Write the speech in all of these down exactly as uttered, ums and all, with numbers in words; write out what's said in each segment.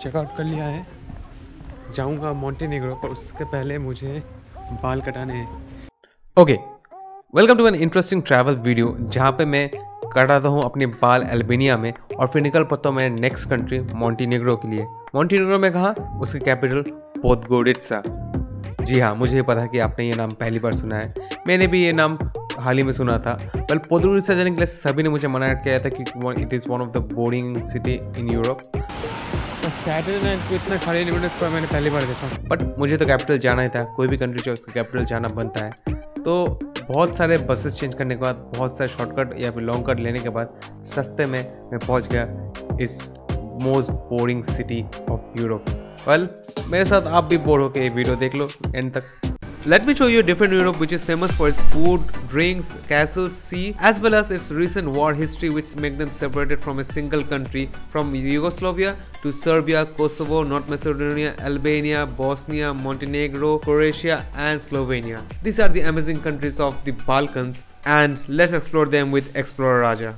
Checkout कर लिया है, जाऊंगा मॉन्टेनेग्रो, पर उसके पहले मुझे बाल कटाने हैं। Okay, welcome to an interesting travel video जहाँ पे मैं कटाता हूँ अपने बाल अल्बानिया में और फिर निकल पड़ता हूँ मैं नेक्स्ट कंट्री मॉन्टेनेग्रो के लिए। मॉन्टेनेग्रो में कहाँ? उसकी कैपिटल पोदगोरित्सा। जी हाँ, मुझे पता है कि आपने ये नाम पहली बार सुना है, मैंने भी ये नाम हाल ही में सुना था। वेल, पोदगोरित्सा जाने के लिए सभी ने मुझे मना किया था कि it is one of the boring city in Europe. Saturday night को इतना खाली नहीं मिनट्स पर मैंने पहली बार देखा, बट मुझे तो कैपिटल जाना ही था। कोई भी कंट्री जो उसका कैपिटल जाना बनता है। तो बहुत सारे बसेस चेंज करने के बाद, बहुत सारे शॉर्टकट या फिर लॉन्ग कट लेने के बाद सस्ते में मैं पहुंच गया इस most boring city of Europe. Well, मेरे साथ आप भी बोर होके ये वीडियो देख लो एंड तक। Let me show you a different Europe which is famous for its food, drinks, castles, sea, as well as its recent war history which make them separated from a single country, from Yugoslavia to Serbia, Kosovo, North Macedonia, Albania, Bosnia, Montenegro, Croatia and Slovenia. These are the amazing countries of the Balkans and let's explore them with Explorer Raja.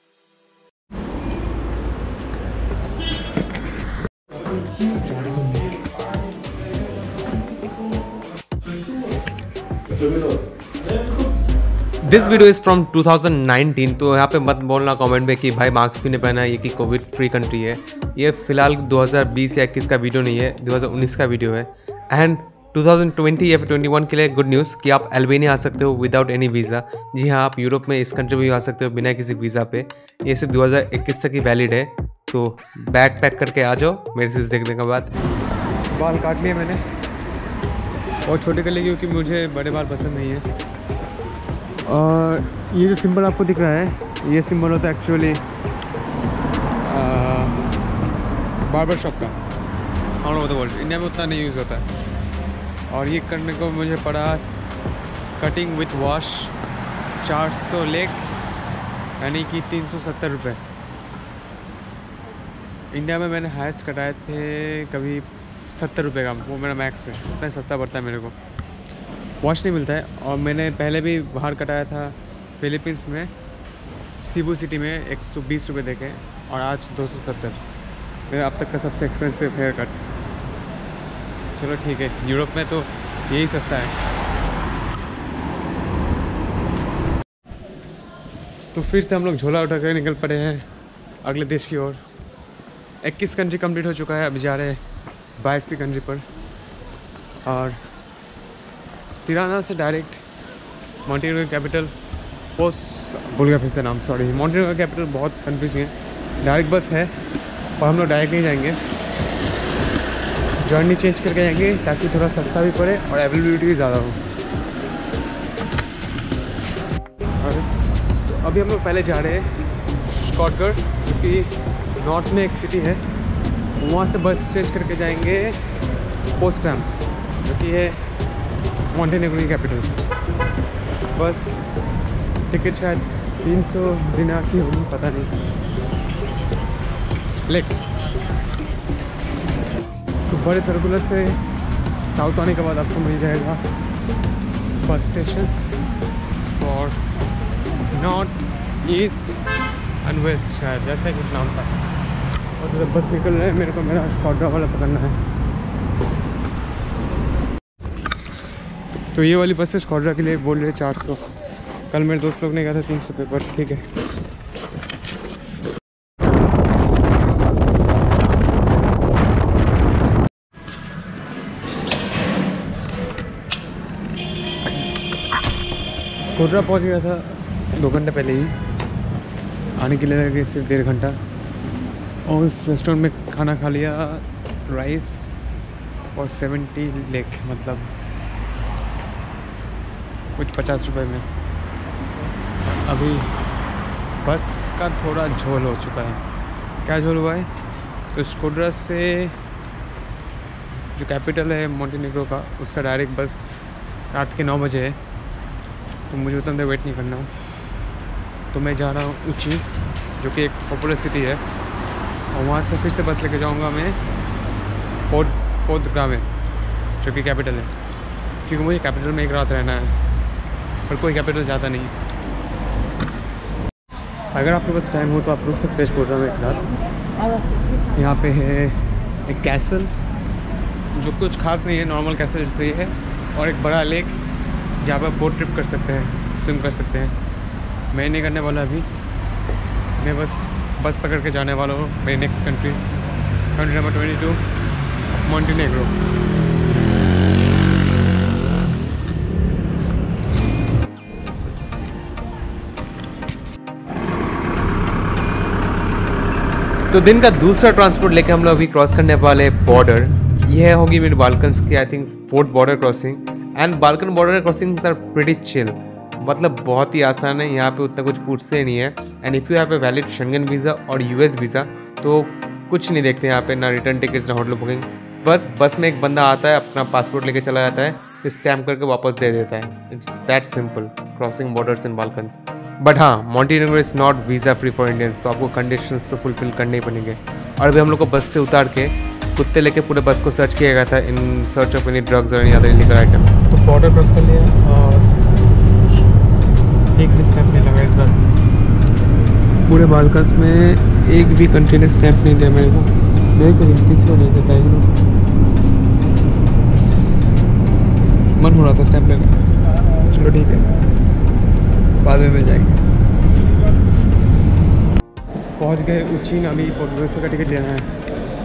This video is from two thousand nineteen, तो यहाँ पे मत बोलना comment में कि भाई mask क्यों नहीं पहना है, ये कि कोविड फ्री कंट्री है। ये फिलहाल दो हज़ार बीस या इक्कीस का वीडियो नहीं है, दो हज़ार उन्नीस का वीडियो है। एंड टू थाउजेंड ट्वेंटी या फिर इक्कीस के लिए गुड न्यूज़ कि आप अल्बानिया आ सकते हो विदाउट एनी वीज़ा। जी हाँ, आप यूरोप में इस कंट्री में भी आ सकते हो बिना किसी वीज़ा पे। ये सिर्फ दो हज़ार इक्कीस तक ही वैलिड है, तो बैग पैक करके आ जाओ मेरे से देखने के बाद। बाल काट लिए मैंने, बहुत छोटे कर लिए क्योंकि मुझे बड़े बाल पसंद नहीं है। और ये जो सिंबल आपको दिख रहा है, ये सिंबल होता है एक्चुअली बार्बर शॉप का। All over the world, India में उतना नहीं यूज़ होता है। और ये करने को मुझे पड़ा कटिंग विथ वॉश चार सौ लेक, यानी कि तीन सौ सत्तर रुपये। इंडिया में मैंने हाइस्ट कटाए थे कभी सत्तर रुपये का, वो मेरा मैक्स है, उतना सस्ता पड़ता है मेरे को। वॉश नहीं मिलता है। और मैंने पहले भी बाहर कटाया था फिलीपींस में, सीबू सिटी में एक सौ बीस रुपये देके, और आज दो सौ सत्तर। मेरा अब तक का सबसे एक्सपेंसिव हेयर कट। चलो ठीक है, यूरोप में तो यही सस्ता है। तो फिर से हम लोग झोला उठा कर निकल पड़े हैं अगले देश की ओर। इक्कीस कंट्री कंप्लीट हो चुका है, अभी जा रहे हैं बाईसवीं कंट्री पर। और तिराना से डायरेक्ट मॉन्टेनेग्रो कैपिटल पोस्ट, भूल गया फिर से नाम, सॉरी। मॉन्टेनेग्रो कैपिटल बहुत कंफ्यूज है। डायरेक्ट बस है और हम लोग डायरेक्ट नहीं जाएंगे, जर्नी चेंज करके जाएंगे ताकि थोड़ा सस्ता भी पड़े और अवेलेबिलिटी भी ज़्यादा हो। और तो अभी हम लोग पहले जा रहे हैं स्कॉटगढ़, जो कि नॉर्थ में एक सिटी है। वहाँ से बस चेंज करके जाएंगे पोस्टडैम, जो कि है मॉन्टेनेग्रो की कैपिटल। बस टिकट शायद तीन सौ दिनार की होगी, पता नहीं। लेक तो बड़े सर्कुलर से साउथ आने के बाद आपको मिल जाएगा बस स्टेशन और नॉर्थ ईस्ट एंड वेस्ट, शायद जैसा कुछ नाम था। और जब बस निकल रहे हैं, मेरे को मेरा स्कॉटगढ़ वाला पकड़ना है। तो ये वाली बस है स्कॉटगढ़ के लिए, बोल रहे चार सौ। कल मेरे दोस्त लोग ने कहा था तीन सौ पे, पर ठीक है। स्कॉटगढ़ पहुंच गया था दो घंटे पहले ही, आने के लिए लगे सिर्फ डेढ़ घंटा। और उस रेस्टोरेंट में खाना खा लिया, राइस और सेवेंटी लेक, मतलब कुछ पचास रुपए में। अभी बस का थोड़ा झोल हो चुका है। क्या झोल हुआ है? तो स्कॉटगढ़ से जो कैपिटल है मॉन्टेनेग्रो का, उसका डायरेक्ट बस रात के नौ बजे है, तो मुझे उतना देर वेट नहीं करना हो। तो मैं जा रहा हूँ ऊंची, जो कि एक पॉपुलर सिटी है, और वहाँ से फिर से बस लेके जाऊँगा मैं पोद पोदगोरित्सा में, जो कि कैपिटल है, क्योंकि मुझे कैपिटल में एक रात रहना है, पर कोई कैपिटल जाता नहीं। अगर आपके पास टाइम हो तो आप रुक सकते हैं स्कॉटगढ़ में एक रात। यहाँ पे है एक कैसल जो कुछ खास नहीं है, नॉर्मल कैसल जैसे ही है, और एक बड़ा लेक जहाँ पर बोट ट्रिप कर सकते हैं, स्विम कर सकते हैं। मैं नहीं करने वाला अभी, मैं बस बस पकड़ के जाने वाला हूँ मेरी next country, country number twenty two, Montenegro. तो दिन का दूसरा ट्रांसपोर्ट लेके हम लोग अभी क्रॉस करने वाले बॉर्डर। यह होगी मेरे बाल्कन्स की I think fourth border crossing, and Balkan border crossings are pretty chill, मतलब बहुत ही आसान है, यहाँ पे उतना कुछ पूछते नहीं है। And if you have a valid Schengen visa और यूएस वीज़ा तो कुछ नहीं देखते यहाँ पे, ना रिटर्न टिकट्स ना होटल बुकिंग। बस बस में एक बंदा आता है, अपना पासपोर्ट लेके चला जाता है, स्टैम्प करके वापस दे देता है। It's that simple crossing borders in Balkans. But हाँ, Montenegro is not visa free for Indians, तो आपको कंडीशंस तो फुलफिल करने ही पड़ेंगे। और अभी हम लोग को बस से उतार के कुत्ते लेके पूरे बस को सर्च किया गया था in search of any drugs और एनी अदर इलीगल आइटम। तो बॉर्डर क्रॉस कर लिया और एक भी स्टैम्प नहीं लगा इस बार। पूरे बाल्कन्स में एक भी कंट्री ने स्टैम्प नहीं दिया मेरे को, मेरे को नहीं, किसी को नहीं देता है। मन हो रहा था स्टैम्प लेने, चलो ठीक है, बाद में मिल जाएंगे। पहुंच गए उचीन, अभी पोर्टुगल का टिकट लेना है।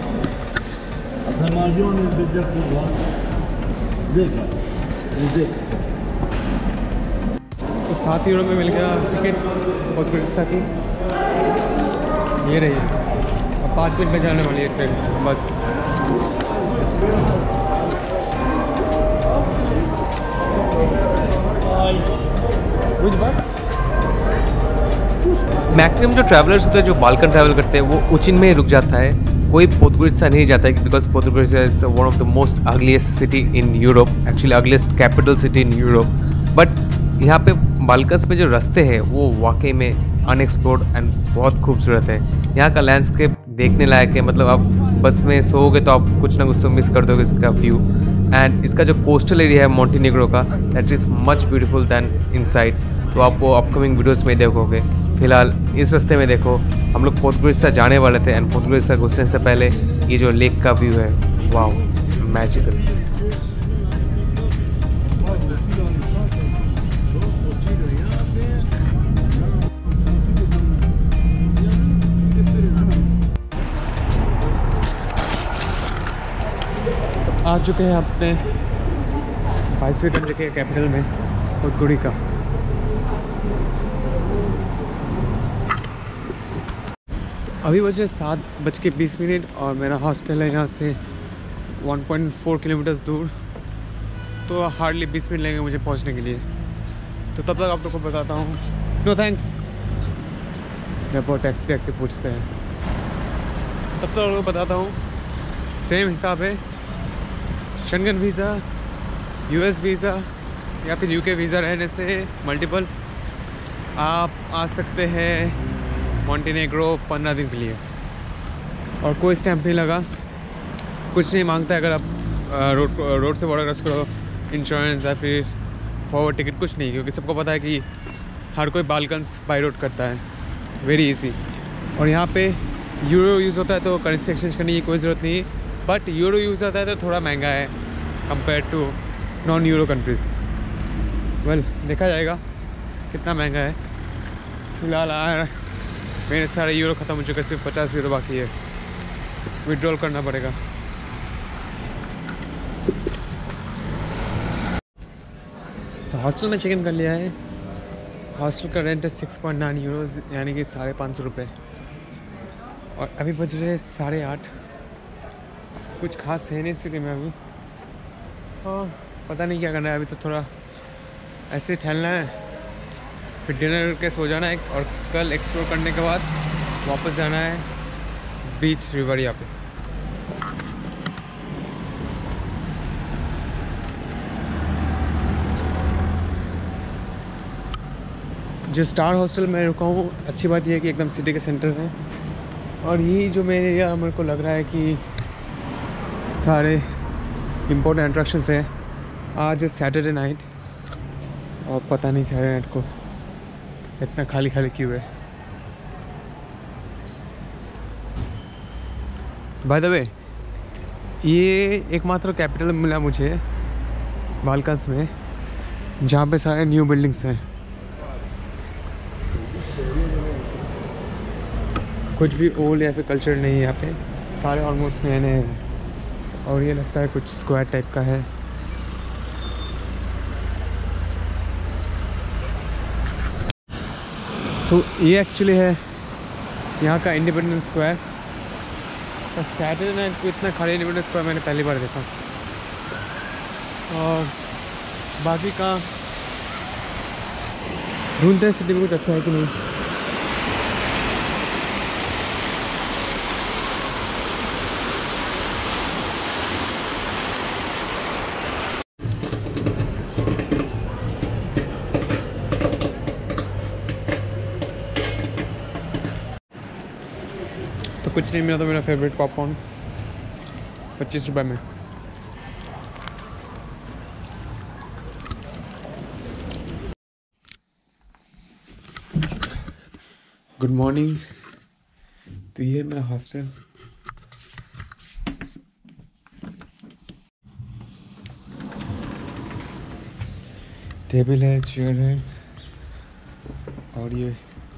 तो सात यूरो में मिल गया टिकट पोर्टुगल की, ये रही। अब पाँच मिनट में जाने वाली है ट्रेन बस। कुछ बात मैक्सिमम जो ट्रैवलर्स होते हैं जो बाल्कन ट्रैवल करते हैं वो उचिन में ही रुक जाता है, कोई पोर्तुगीज नहीं जाता है, बिकॉज पोर्तुगीज is one of the most ugliest city in Europe, actually ugliest capital city in Europe. But यहाँ पे बाल्कन्स में जो रास्ते हैं वो वाकई में अनएक्सप्लोर्ड एंड बहुत खूबसूरत है। यहाँ का लैंडस्केप देखने लायक है, मतलब आप बस में सोओगे तो आप कुछ ना कुछ तो मिस कर दोगे इसका व्यू। एंड इसका जो कोस्टल एरिया है मॉन्टेनेग्रो का, that is much beautiful than inside, तो आप वो अपकमिंग वीडियोस में देखोगे। फिलहाल इस रास्ते में देखो, हम लोग पोर्तुगीज जाने वाले थे, एंड पोर्तुगीज घुसने से पहले ये जो लेक का व्यू है, वाओ मैजिकल। आ चुके हैं अपने बाईसवीं कंट्री के कैपिटल में, पोर्तुगीज का। अभी बजे सात बज के बीस मिनट और मेरा हॉस्टल है यहाँ से वन पॉइंट फोर किलोमीटर्स दूर, तो हार्डली बीस मिनट लगेंगे मुझे पहुँचने के लिए। तो तब तक आप लोग को बताता हूँ, नो थैंक्स, मैं बहुत टैक्सी टैक्सी पूछते हैं, तब तक आप लोग को बताता हूँ। सेम हिसाब है, शेंगन वीज़ा, यूएस वीज़ा या फिर यूके वीज़ा रहने से मल्टीपल आप आ सकते हैं मॉन्टेनेग्रो पंद्रह दिन के लिए, और कोई स्टैम्प नहीं लगा, कुछ नहीं मांगता है। अगर आप रोड रोड से बॉर्डर क्रॉस करो, इंश्योरेंस या फिर फॉरवर्ड टिकट कुछ नहीं, क्योंकि सबको पता है कि हर कोई बाल्कन्स बाई रोड करता है, वेरी इजी। और यहाँ पे यूरो यूज़ होता है तो करेंसी एक्सचेंज करने की कोई ज़रूरत नहीं, बट यूरो यूज़ होता है तो थोड़ा महंगा है compare to non euro countries. Well देखा जाएगा कितना महंगा है। फिलहाल आ मेरे सारे यूरो ख़त्म हो चुके, सिर्फ पचास यूरो बाकी है, विड्रॉल करना पड़ेगा। तो हॉस्टल में चेक इन कर लिया है। हॉस्टल का रेंट है सिक्स पॉइंट नाइन यूरोज़, यानी कि साढ़े पाँच सौ रुपये, और अभी बज रहे साढ़े आठ। कुछ खास है नहीं सिटी में अभी, हाँ पता नहीं क्या करना है। अभी तो थोड़ा ऐसे टहलना है, फिर डिनर करके सो जाना है, और कल एक्सप्लोर करने के बाद वापस जाना है बीच रिवरिया पे। जो स्टार हॉस्टल में रुका हूँ, अच्छी बात यह है कि एकदम सिटी के सेंटर में, और ये जो मेरे एरिया मेरे को लग रहा है कि सारे इम्पोर्टेंट अट्रैक्शंस हैं। आज सैटरडे नाइट, और पता नहीं सैटरडे नाइट को इतना खाली खाली क्यों है। बाय द वे, ये एकमात्र कैपिटल मिला मुझे बाल्कन्स में जहाँ पे सारे न्यू बिल्डिंग्स हैं। कुछ भी ओल्ड या फिर कल्चर नहीं है यहाँ पे, सारे ऑलमोस्ट नए नए हैं। और ये लगता है कुछ स्क्वायर टाइप का है। तो ये एक्चुअली है यहाँ का इंडिपेंडेंस स्क्वायर। तो सैटरडे नाइट को इतना खाली इंडिपेंडेंस स्क्वायर मैंने पहली बार देखा। और बाकी का ढूंढते हैं सिटी में कुछ अच्छा है कि नहीं। तो कुछ नहीं मिला तो मेरा फेवरेट पॉपकॉर्न पच्चीस रुपये में। Good morning. तो ये मेरा हॉस्टल। टेबल है, चेयर है और ये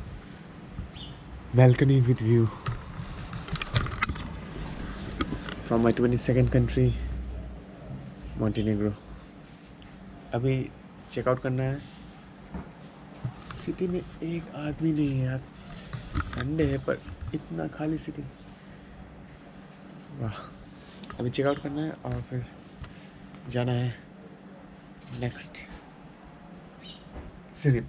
balcony with view from my twenty-second country, Montenegro। अभी चेकआउट करना है। सिटी में एक आदमी नहीं है यार, संडे है पर इतना खाली सिटी। वाह। अभी चेकआउट करना है और फिर जाना है नेक्स्ट सिटी।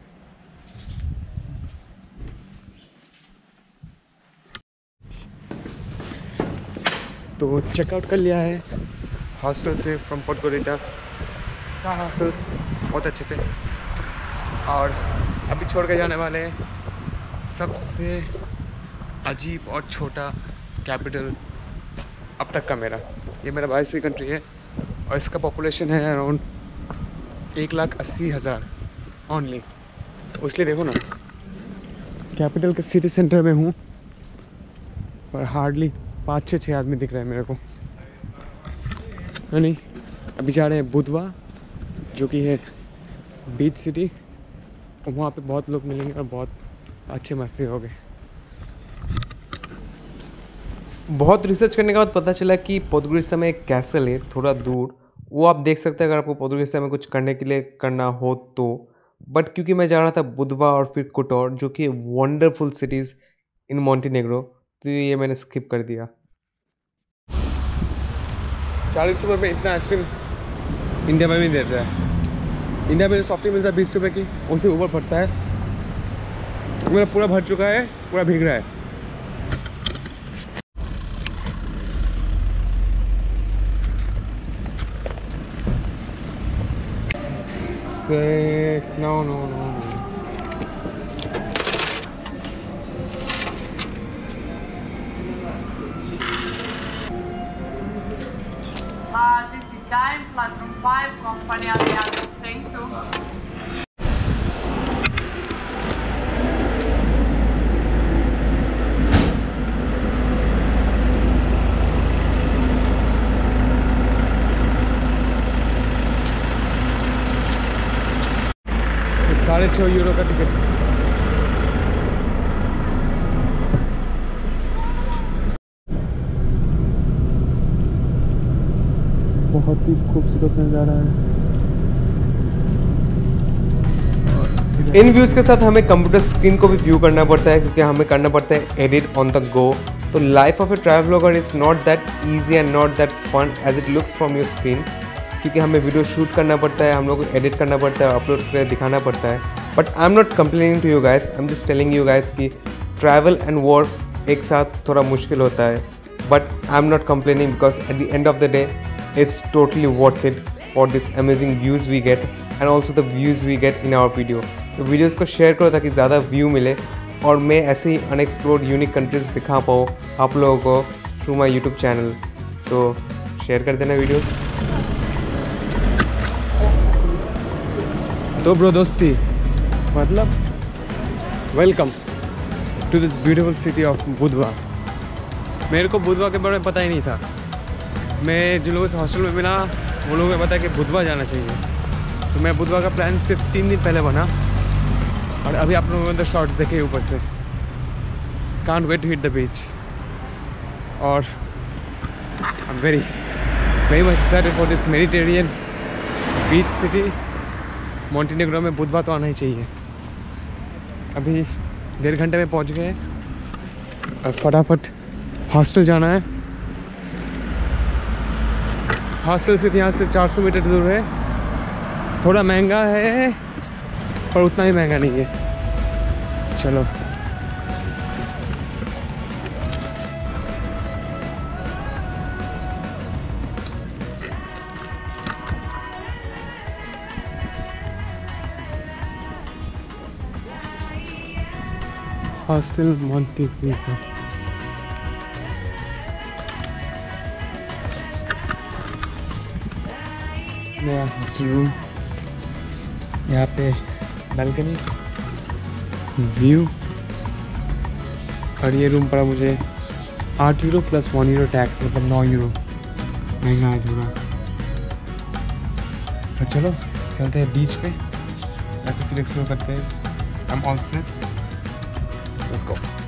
तो चेकआउट कर लिया है हॉस्टल से फ्रॉम पोर्टगोरिटा। का हॉस्टल्स बहुत अच्छे थे और अभी छोड़ के जाने वाले हैं सबसे अजीब और छोटा कैपिटल अब तक का मेरा। ये मेरा बाईसवीं कंट्री है और इसका पॉपुलेशन है अराउंड एक लाख अस्सी हज़ार ऑनली। उसलिए देखो ना, कैपिटल के सिटी सेंटर में हूँ पर हार्डली पाँच छः छः आदमी दिख रहे हैं मेरे को, है नहीं। अभी जा रहे हैं बुधवा जो कि है बीच सिटी, और वहाँ पे बहुत लोग मिलेंगे और बहुत अच्छे मस्ती हो गए। बहुत रिसर्च करने के बाद पता चला कि पोर्तुगीज़ में एक कैसल है थोड़ा दूर, वो आप देख सकते हैं अगर आपको पोर्तुगीज़ में कुछ करने के लिए करना हो तो। बट क्योंकि मैं जा रहा था बुधवा और फिर कोटोर जो कि वंडरफुल सिटीज़ इन मॉन्टेनेग्रो, तो ये मैंने स्किप कर दिया। चालीस रुपये में इतना आइसक्रीम इंडिया में भी देता है। इंडिया में सॉफ्टी मिलता है बीस रुपये की, उससे ऊपर पड़ता है। मेरा पूरा भर चुका है, पूरा भीग रहा है। Six, no, no, no, no. Uh, this is time, platform five, company Adriano. Thank you. साढ़े छः यूरो का टिकट। बहुत ही खूबसूरत नज़ारा है। इन व्यूज़ के साथ हमें कंप्यूटर स्क्रीन को भी व्यू करना पड़ता है क्योंकि हमें करना पड़ता है एडिट ऑन द गो। तो life of a travel blogger is not that easy and not that fun as it looks from your screen, क्योंकि हमें वीडियो शूट करना पड़ता है, हम लोग को एडिट करना पड़ता है, अपलोड करके दिखाना पड़ता है। But I am not complaining to you guys, I am just telling you guys कि ट्रैवल एंड वर्क एक साथ थोड़ा मुश्किल होता है। But I am not complaining because at the end of the day it's totally worth it for this amazing views we get and also the views we get in our video. तो videos को share करो ताकि ज़्यादा view मिले और मैं ऐसे ही unexplored unique countries दिखा पाऊँ आप लोगों को थ्रू माई यूट्यूब चैनल। तो शेयर कर देना वीडियोज़। तो ब्रो दोस्ती मतलब welcome to this beautiful city of Budva. मेरे को बुधवा के बारे में पता ही नहीं था, मैं जिन लोगों से हॉस्टल में मिला वो लोगों ने बताया कि बुधवार जाना चाहिए, तो मैं बुधवार का प्लान सिर्फ तीन दिन पहले बना और अभी आप लोगों ने शॉर्ट्स देखे ऊपर से। Can't wait to hit the beach और I am very very much excited for this Mediterranean beach city Montenegro में। बुधवार तो आना ही चाहिए। अभी डेढ़ घंटे में पहुंच गए, अब फटाफट हॉस्टल जाना है। हॉस्टल से यहाँ से चार सौ मीटर दूर है। थोड़ा महंगा है पर उतना ही महंगा नहीं है। चलो हॉस्टल मॉन्टेनेग्रो। नया हॉस्टल रूम, यहाँ पे बालकनी व्यू, और ये रूम पड़ा मुझे आठ euro plus one euro tax, मतलब नौ यूरो महंगा है थोड़ा। तो चलो चलते हैं बीच पे, एक्सप्लोर करते हैं। I am all set, let's go.